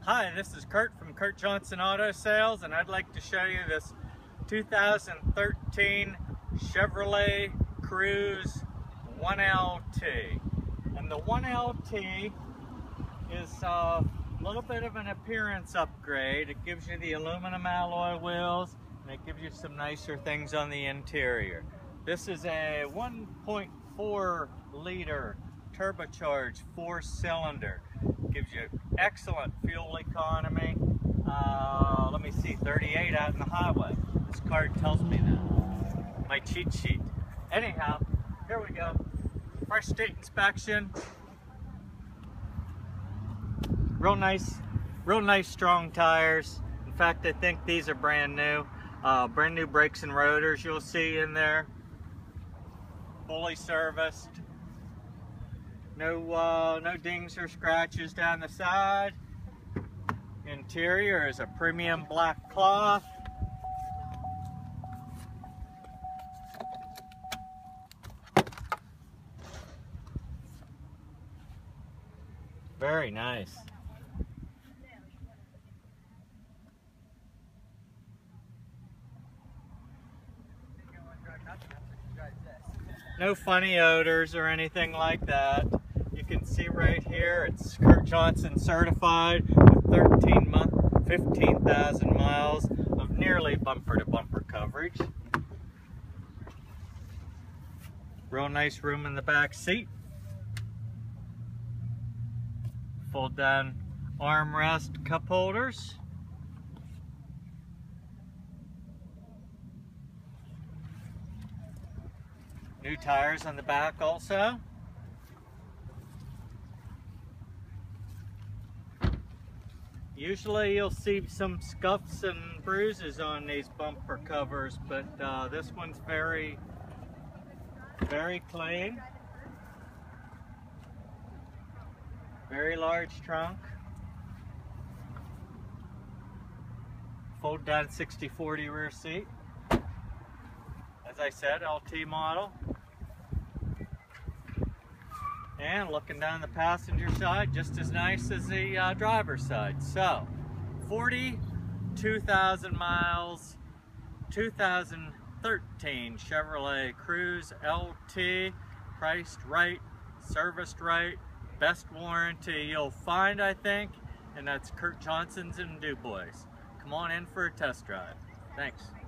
Hi, this is Kurt from Kurt Johnson Auto Sales, and I'd like to show you this 2013 Chevrolet Cruze 1LT. And the 1LT is a little bit of an appearance upgrade. It gives you the aluminum alloy wheels, and it gives you some nicer things on the interior. This is a 1.4 liter turbocharged 4-cylinder. Gives you excellent fuel economy. Let me see, 38 out in the highway. This card tells me that. My cheat sheet. Anyhow, here we go. Fresh state inspection. Real nice strong tires. In fact, I think these are brand new. Brand new brakes and rotors you'll see in there. Fully serviced. No dings or scratches down the side. Interior is a premium black cloth. Very nice. No funny odors or anything like that. You can see right here, it's Kurt Johnson certified with 13-month, 15,000 miles of nearly bumper-to-bumper coverage. Real nice room in the back seat. Fold down armrest cup holders. New tires on the back also. Usually you'll see some scuffs and bruises on these bumper covers, but this one's very clean. Very large trunk. Fold down 60/40 rear seat. As I said, LT model. And looking down the passenger side, just as nice as the driver's side. So, 42,000 miles, 2013 Chevrolet Cruze LT, priced right, serviced right, best warranty you'll find, I think, and that's Kurt Johnson's in Du Bois. Come on in for a test drive. Thanks.